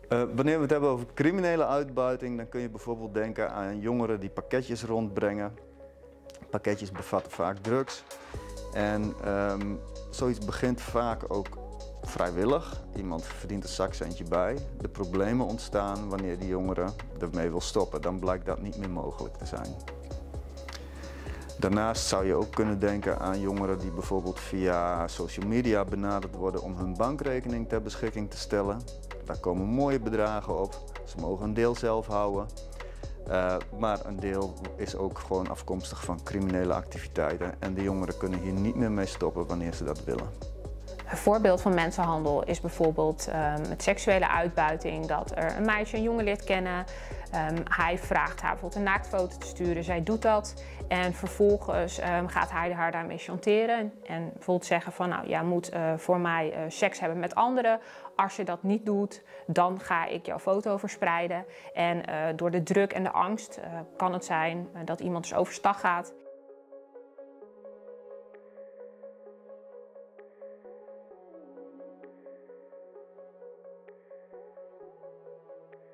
Wanneer we het hebben over criminele uitbuiting, dan kun je bijvoorbeeld denken aan jongeren die pakketjes rondbrengen. Pakketjes bevatten vaak drugs. En zoiets begint vaak ook vrijwillig. Iemand verdient een zakcentje bij. De problemen ontstaan wanneer die jongere ermee wil stoppen. Dan blijkt dat niet meer mogelijk te zijn. Daarnaast zou je ook kunnen denken aan jongeren die bijvoorbeeld via social media benaderd worden om hun bankrekening ter beschikking te stellen. Daar komen mooie bedragen op. Ze mogen een deel zelf houden. Maar een deel is ook gewoon afkomstig van criminele activiteiten. En de jongeren kunnen hier niet meer mee stoppen wanneer ze dat willen. Een voorbeeld van mensenhandel is bijvoorbeeld met seksuele uitbuiting. Dat er een meisje een jongen leert kennen. Hij vraagt haar bijvoorbeeld een naaktfoto te sturen. Zij doet dat. En vervolgens gaat hij haar daarmee chanteren. En bijvoorbeeld zeggen van nou, jij moet voor mij seks hebben met anderen. Als je dat niet doet, dan ga ik jouw foto verspreiden. En door de druk en de angst kan het zijn dat iemand dus overstag gaat.